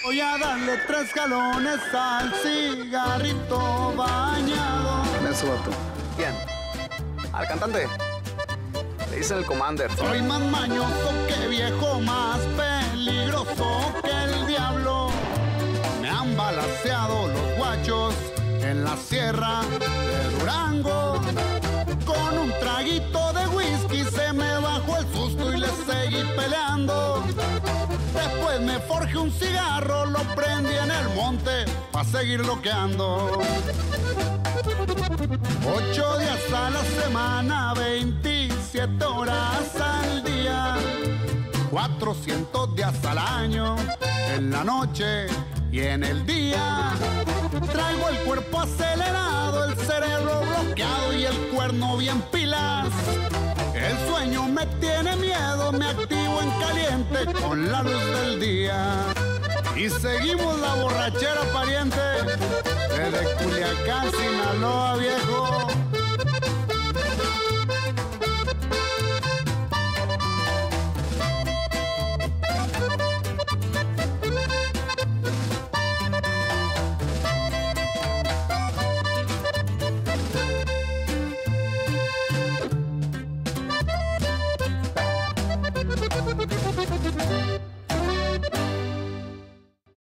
Voy a darle 3 galones al cigarrito bañado. Eso, vato. ¿Quién? ¿Al cantante? Le dicen el Commander. Soy más mañoso que viejo, más peligroso que el diablo. Me han balaceado los guachos en la sierra de Durango. Con un traguito de whisky se me bajó el susto y le seguí peleando. Después me forjé un cigarro, lo prendí en el monte pa' seguir loqueando. 8 días a la semana, 27 horas al día, 400 días al año, en la noche y en el día. Traigo el cuerpo acelerado, el cerebro bloqueado y el cuerno bien pilas. El sueño me tiene miedo, me activo en caliente con la luz del día. Y seguimos la borrachera, pariente, desde Culiacán, Sinaloa, viejo.